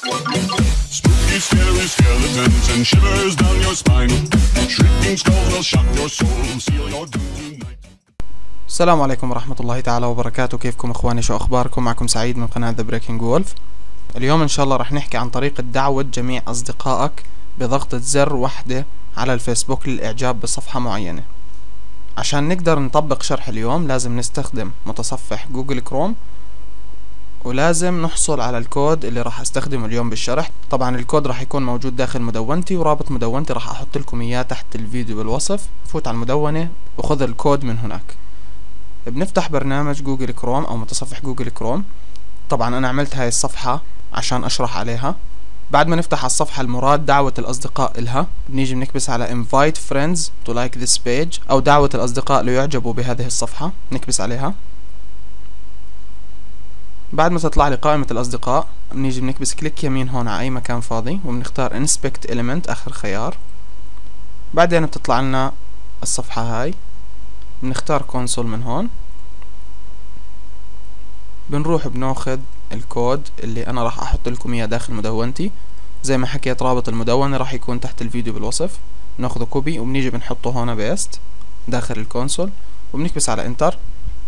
Spooky, scary skeletons and shivers down your spine. Shrieking skulls will shock your soul, seal your doom tonight. السلام عليكم ورحمة الله تعالى وبركاته. كيفكم اخواني؟ شو اخباركم؟ معكم سعيد من قناة The Breaking Wolf. اليوم ان شاء الله رح نحكي عن طريقة دعوة جميع اصدقائك بضغطة زر واحدة على الفيسبوك للاعجاب بصفحة معينة. عشان نقدر نطبق شرح اليوم لازم نستخدم متصفح جوجل كروم، ولازم نحصل على الكود اللي راح استخدمه اليوم بالشرح. طبعا الكود راح يكون موجود داخل مدونتي، ورابط مدونتي راح احط لكم اياه تحت الفيديو بالوصف. فوت على المدونة وخذ الكود من هناك. بنفتح برنامج جوجل كروم او متصفح جوجل كروم. طبعا انا عملت هاي الصفحة عشان اشرح عليها. بعد ما نفتح على الصفحة المراد دعوة الاصدقاء الها، بنيجي بنكبس على invite friends to like this page او دعوة الاصدقاء ليعجبوا بهذه الصفحة، نكبس عليها. بعد ما تطلع لي قائمة الاصدقاء بنيجي بنكبس كليك يمين هون على اي مكان فاضي وبنختار inspect element اخر خيار. بعدين بتطلع لنا الصفحة هاي، بنختار كونسول من هون، بنروح بناخد الكود اللي انا راح احط لكم اياه داخل مدونتي. زي ما حكيت رابط المدونة راح يكون تحت الفيديو بالوصف. بناخده كوبي وبنيجي بنحطه هون بيست داخل الكونسول وبنكبس على انتر.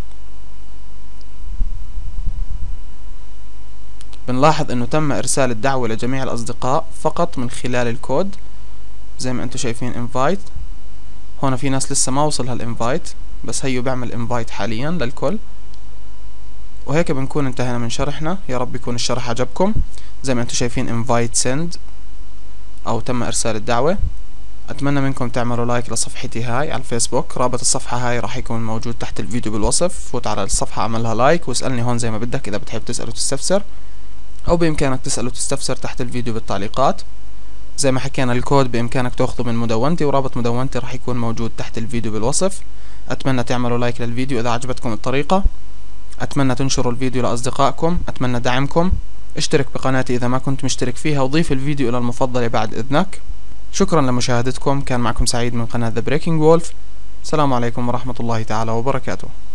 بنلاحظ انه تم ارسال الدعوة لجميع الاصدقاء فقط من خلال الكود. زي ما انتم شايفين انفايت، هون في ناس لسه ما وصلها الانفايت، بس هيو بعمل انفايت حاليا للكل. وهيك بنكون انتهينا من شرحنا. يا رب يكون الشرح عجبكم. زي ما انتم شايفين انفايت سند او تم ارسال الدعوة. اتمنى منكم تعملوا لايك لصفحتي هاي على الفيسبوك. رابط الصفحة هاي راح يكون موجود تحت الفيديو بالوصف. فوت على الصفحة اعملها لايك واسألني هون زي ما بدك اذا بتحب تسأل وتستفسر، او بامكانك تسأل وتستفسر تحت الفيديو بالتعليقات. زي ما حكينا الكود بامكانك تاخذه من مدونتي، ورابط مدونتي راح يكون موجود تحت الفيديو بالوصف. اتمنى تعملوا لايك للفيديو اذا عجبتكم الطريقة. اتمنى تنشروا الفيديو لاصدقائكم. اتمنى دعمكم. اشترك بقناتي اذا ما كنت مشترك فيها، وضيف الفيديو الى المفضلة بعد اذنك. شكرا لمشاهدتكم. كان معكم سعيد من قناة The Breaking Wolf. السلام عليكم ورحمة الله تعالى وبركاته.